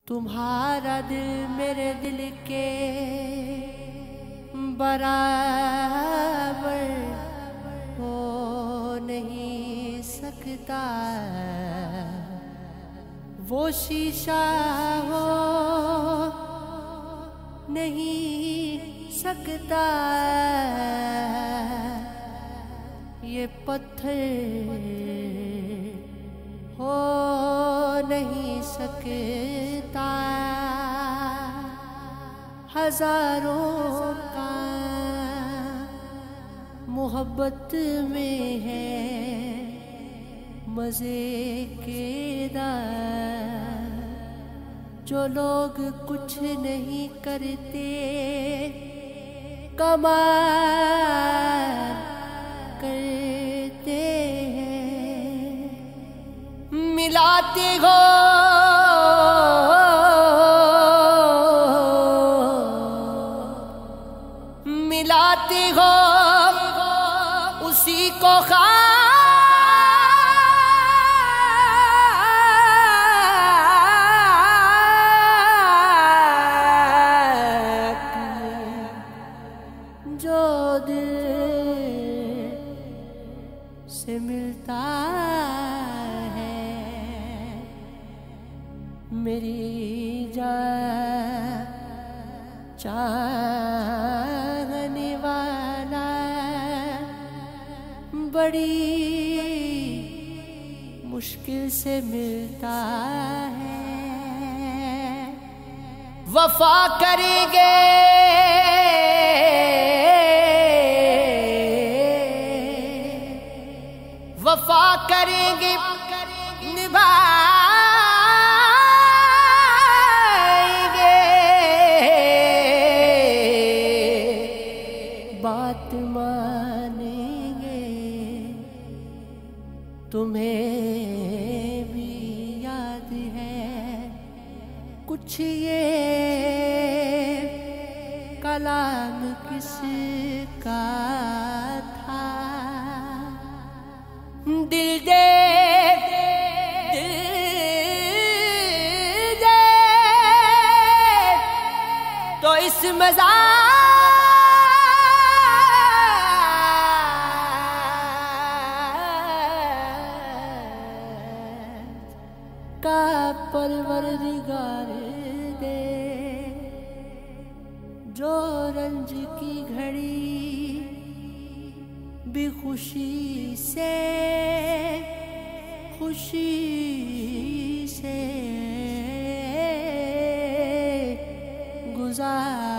तुम्हारा दिल मेरे दिल के बराबर हो नहीं सकता। वो शीशा हो नहीं सकता। ये पत्थर हो नहीं सकता। हजारों का मोहब्बत में है मजे के दार। जो लोग कुछ नहीं करते कमाल करते हैं। मिलाते हो मिलाते हो उसी को जो दिल से मिलता है। मेरी जान चाहने वाला बड़ी मुश्किल से मिलता है। वफा करेंगे वफा करेंगे निभाएंगे। बात मानेंगे। तुम्हें भी याद है कुछ ये कलाम किसका था। दिल दे दिल दे तो इस का परवरदिगार दे। जो रंज की घड़ी भी खुशी से गुजार